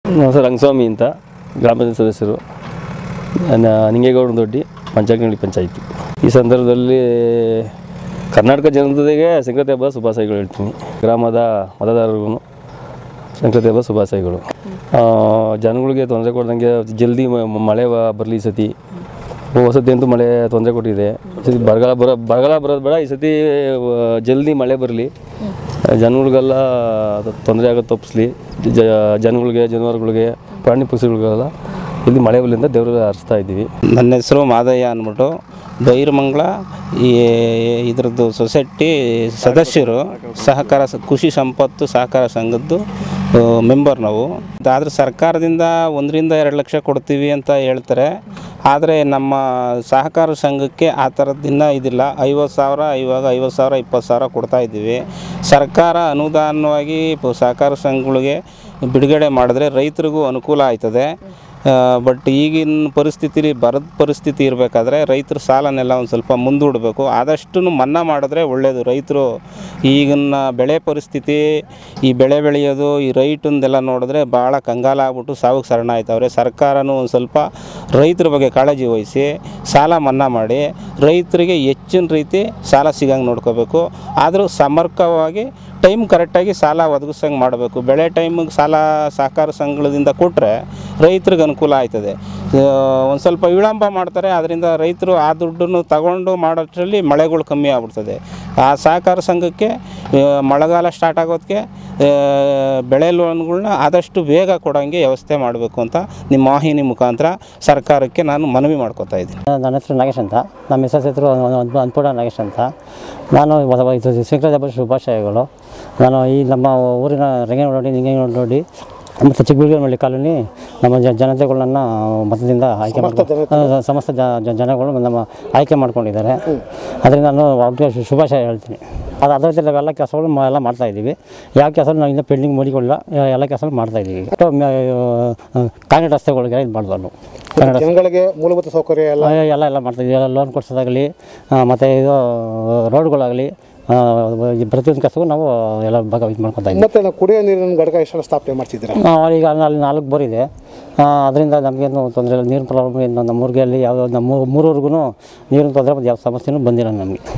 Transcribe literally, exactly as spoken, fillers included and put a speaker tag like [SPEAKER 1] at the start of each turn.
[SPEAKER 1] Sir Rangaswamy ಅಂತ ಗ್ರಾಮ ಪಂಚಾಯತ್ ಸದಸ್ಯರು, ನಿಂಗೇಗೌಡ ದೊಡ್ಡಿ ಪಂಚಾಯತ್ನಹಳ್ಳಿ ಪಂಚಾಯಿತಿ. ಈ ಸಂದರ್ಭದಲ್ಲಿ ಕರ್ನಾಟಕ ಜನತೆಗೆ ಸಂಕ್ರಾಂತಿ ಹಬ್ಬದ ಶುಭಾಶಯಗಳು ಹೇಳ್ತೀನಿ. ಗ್ರಾಮದ ಮತದಾರರಿಗೂ ಸಂಕ್ರಾಂತಿ ಹಬ್ಬದ ಶುಭಾಶಯಗಳು. ಜನಗಳಿಗೆ ತೊಂದರೆ ಕೊಡ್ದಂಗೆ ಜಲ್ದಿ ಮಳೆ ಬರಲಿ. ಈ ಸತಿ ವಸತಿ ಅಂತೂ ಮಳೆ ತೊಂದರೆ ಕೊಟ್ಟಿದೆ. ಈ ಸತಿ ಬರಗಾಲ ಬರೋ ಬರಗಾಲ ಬರೋದು ಬೇಡ, ಈ ಸತಿ ಜಲ್ದಿ ಮಳೆ ಬರಲಿ, ಜನಗಳಿಗೆಲ್ಲ ತೊಂದರೆ ಆಗೋದು ತಪ್ಪಿಸ್ಲಿ. ಜ ಜನಗಳಿಗೆ ಜಾನುವಾರುಗಳಿಗೆ ಪ್ರಾಣಿ ಪಕ್ಷಿಗಳಿಗೆಲ್ಲ ಇಲ್ಲಿ ಮಳೆ ಬರಲಿ ಅಂತ ದೇವರಿಗೆ ಹರಿಸ್ತಾ ಇದ್ದೀವಿ.
[SPEAKER 2] ನನ್ನ ಹೆಸರು ಮಾದಯ್ಯ ಅಂದ್ಬಿಟ್ಟು ಬೈರಮಂಗಲ ಈ ಇದ್ರದ್ದು ಸೊಸೈಟಿ ಸದಸ್ಯರು, ಸಹಕಾರ ಕೃಷಿ ಸಂಪತ್ತು ಸಹಕಾರ ಸಂಘದ್ದು ಮೆಂಬರ್ ನಾವು. ಆದರೆ ಸರ್ಕಾರದಿಂದ ಒಂದರಿಂದ ಎರಡು ಲಕ್ಷ ಕೊಡ್ತೀವಿ ಅಂತ ಹೇಳ್ತಾರೆ. ಆದರೆ ನಮ್ಮ ಸಹಕಾರ ಸಂಘಕ್ಕೆ ಆ ಥರದ್ದಿನ್ನ ಇದಿಲ್ಲ. ಐವತ್ತು ಸಾವಿರ ಇವಾಗ ಐವತ್ತು ಸಾವಿರ ಇಪ್ಪತ್ತು ಸಾವಿರ ಕೊಡ್ತಾಯಿದ್ದೀವಿ. ಸರ್ಕಾರ ಅನುದಾನವಾಗಿ ಸಹಕಾರ ಸಂಘಗಳಿಗೆ ಬಿಡುಗಡೆ ಮಾಡಿದ್ರೆ ರೈತರಿಗೂ ಅನುಕೂಲ ಆಯ್ತದೆ. ಬಟ್ ಈಗಿನ ಪರಿಸ್ಥಿತಿಲಿ ಬರದ ಪರಿಸ್ಥಿತಿ ಇರಬೇಕಾದ್ರೆ ರೈತರು ಸಾಲನೆಲ್ಲ ಒಂದು ಸ್ವಲ್ಪ ಮುಂದೂಡಬೇಕು. ಆದಷ್ಟು ಮನ್ನಾ ಮಾಡಿದ್ರೆ ಒಳ್ಳೆಯದು. ರೈತರು ಈಗಿನ ಬೆಳೆ ಪರಿಸ್ಥಿತಿ, ಈ ಬೆಳೆ ಬೆಳೆಯೋದು, ಈ ರೈಟಂದೆಲ್ಲ ನೋಡಿದ್ರೆ ಭಾಳ ಕಂಗಾಲ ಆಗ್ಬಿಟ್ಟು ಸಾವಿಗೆ ಶರಣ ಆಯ್ತವ್ರೆ. ಸರ್ಕಾರನೂ ಒಂದು ಸ್ವಲ್ಪ ರೈತರ ಬಗ್ಗೆ ಕಾಳಜಿ ವಹಿಸಿ ಸಾಲ ಮನ್ನಾ ಮಾಡಿ ರೈತರಿಗೆ ಹೆಚ್ಚಿನ ರೀತಿ ಸಾಲ ಸಿಗಂಗೆ ನೋಡ್ಕೋಬೇಕು. ಆದರೂ ಸಮರ್ಪಕವಾಗಿ ಟೈಮ್ ಕರೆಕ್ಟಾಗಿ ಸಾಲ ಒದಗಿಸಂಗೆ ಮಾಡಬೇಕು. ಬೆಳೆ ಟೈಮಿಗೆ ಸಾಲ ಸಹಕಾರ ಸಂಘದಿಂದ ಕೊಟ್ಟರೆ ರೈತರಿಗೆ ಅನುಕೂಲ ಆಯ್ತದೆ. ಒಂದು ಸ್ವಲ್ಪ ವಿಳಂಬ ಮಾಡ್ತಾರೆ, ಅದರಿಂದ ರೈತರು ಆ ದುಡ್ಡನ್ನು ತಗೊಂಡು ಮಾಡೋದ್ರಲ್ಲಿ ಮಳೆಗಳು ಕಮ್ಮಿ ಆಗ್ಬಿಡ್ತದೆ. ಆ ಸಹಕಾರ ಸಂಘಕ್ಕೆ ಮಳೆಗಾಲ ಸ್ಟಾರ್ಟ್ ಆಗೋದಕ್ಕೆ ಬೆಳೆ ಲೋನ್ಗಳನ್ನ ಆದಷ್ಟು ಬೇಗ ಕೊಡೋಂಗೆ ವ್ಯವಸ್ಥೆ ಮಾಡಬೇಕು ಅಂತ ನಿಮ್ಮ ವಾಹಿನಿ ಮುಖಾಂತರ ಸರ್ಕಾರಕ್ಕೆ ನಾನು ಮನವಿ ಮಾಡ್ಕೋತಾ ಇದ್ದೀನಿ.
[SPEAKER 3] ನನ್ನ ಹೆಸರು ನಾಗೇಶ್ ಅಂತ, ನಮ್ಮ ಹೆಸರು ಹೆಸರು ಅನ್ಪೂರ್ಣ ನಾಗೇಶ್ ಅಂತ. ನಾನು ಸಂಕ್ರಾಂತಿ ಹಬ್ಬದ ಶುಭಾಶಯಗಳು. ನಾನು ಈ ನಮ್ಮ ಊರಿನ ರಂಗೇನಹಳ್ಳಿ ನಿಂಗೇಗೌಡನಹಳ್ಳಿ ಮತ್ತು ಚಿಕ್ಕಬೀಳ್ಗೇನಹಳ್ಳಿ ಕಾಲೋನಿ ನಮ್ಮ ಜನತೆಗಳನ್ನ ಮತದಿಂದ ಆಯ್ಕೆ ಮಾಡ್ಕೊಂಡು ಸಮಸ್ತ ಜನಗಳು ನಮ್ಮ ಆಯ್ಕೆ ಮಾಡ್ಕೊಂಡಿದ್ದಾರೆ. ಅದರಿಂದ ನಾನು ಅವ್ರಿಗೆ ಶುಭಾಶಯ ಹೇಳ್ತೀನಿ. ಅದು ಅದರ ಜೊತೆ ಎಲ್ಲ ಕೆಲಸಗಳು ಎಲ್ಲ ಮಾಡ್ತಾಯಿದ್ದೀವಿ. ಯಾವ ಕೆಲಸ ನಾವು ಇನ್ನೂ ಪೆಂಡಿಂಗ್ ಮಾಡಿಕೊಳ್ಳಿಲ್ಲ, ಎಲ್ಲ ಕೆಲಸಗಳು ಮಾಡ್ತಾಯಿದ್ದೀವಿ. ಕಾಂಕ್ರೀಟ್ ರಸ್ತೆಗಳಿಗೆ ಇದು ಮಾಡ್ಬೋದು.
[SPEAKER 4] ಜನಗಳಿಗೆ ಮೂಲಭೂತ ಸೌಕರ್ಯ ಎಲ್ಲ
[SPEAKER 3] ಎಲ್ಲ ಎಲ್ಲ ಮಾಡ್ತಾಯಿದ್ದೀವಿ. ಎಲ್ಲ ಲೋನ್ ಕೊಡಿಸೋದಾಗಲಿ ಮತ್ತು ಇದು ರೋಡ್ಗಳಾಗಲಿ ಪ್ರತಿಯೊಂದು ಕೆಲಸಕ್ಕೂ ನಾವು ಎಲ್ಲ ಭಾಗ ಇದು ಮಾಡ್ಕೊತಾ ಇದ್ದೀವಿ.
[SPEAKER 4] ಮತ್ತು ನಾವು ಕುಡಿಯೋ ನೀರಿನ ಘಟಕ ಎಷ್ಟು ಸ್ಥಾಪನೆ ಮಾಡ್ತಿದ್ದೀರಾ?
[SPEAKER 3] ಈಗ ಅಲ್ಲಿ ನಾಲ್ಕು ಬೋರ್ ಇದೆ. ಅದರಿಂದ ನಮಗೇನು ತೊಂದರೆ ಇಲ್ಲ. ನೀರಿನ ಪ್ರಾಬ್ಲಮ್ ಏನು ನಮ್ಮ ಊರಿಗೆ ಅಲ್ಲಿ ಯಾವ ನಮ್ಮ ಮೂರೂರಿಗೂ ನೀರಿನ ತೊಂದರೆ ಯಾವ ಸಮಸ್ಯೆನೂ ಬಂದಿಲ್ಲ ನಮಗೆ.